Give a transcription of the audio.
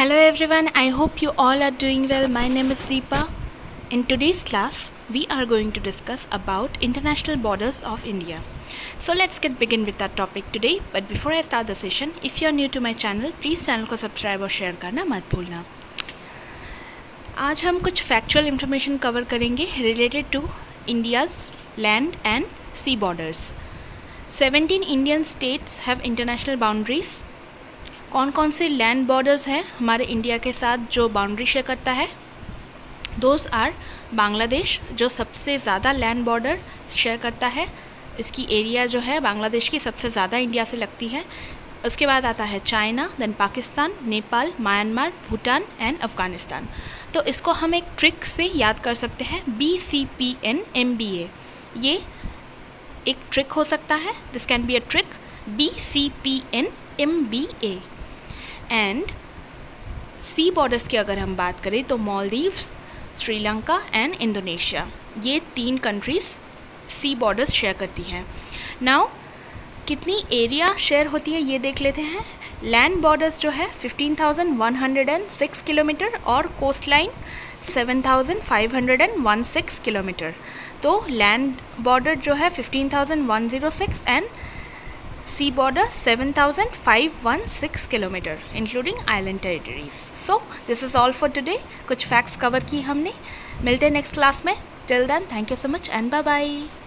Hello everyone, I hope you all are doing well. My name is Deepa. In today's class, we are going to discuss about international borders of India. So let's begin with that topic today. But before I start the session, if you are new to my channel, please channel को subscribe और share करना मत भूलना. आज हम कुछ factual information cover करेंगे related to India's land and sea borders. 17 Indian states have international boundaries. कौन कौन से लैंड बॉर्डर्स हैं हमारे इंडिया के साथ जो बाउंड्री शेयर करता है? दोज आर बांग्लादेश, जो सबसे ज़्यादा लैंड बॉर्डर शेयर करता है. इसकी एरिया जो है बांग्लादेश की सबसे ज़्यादा इंडिया से लगती है. उसके बाद आता है China, then Pakistan, Nepal, Myanmar, Bhutan and Afghanistan. तो इसको हम एक ट्रिक से याद कर सकते हैं, BCPNMBA. ये एक ट्रिक हो सकता है. This can be a trick, BCPNMBA. And sea borders की अगर हम बात करें तो मालदीव्स, श्रीलंका एंड इंडोनेशिया, ये 3 कंट्रीज़ सी बॉर्डर्स शेयर करती हैं. नाउ कितनी एरिया शेयर होती है ये देख लेते हैं. लैंड बॉर्डर्स जो है 15,106 किलोमीटर और कोस्ट लाइन 7,516 किलोमीटर. तो लैंड बॉर्डर जो है 15,106 and sea border 7,516 kilometre including island territories. So this is all for today. कुछ फैक्ट्स कवर की हमने. मिलते हैं नेक्स्ट क्लास में. Till then, thank you so much and bye bye.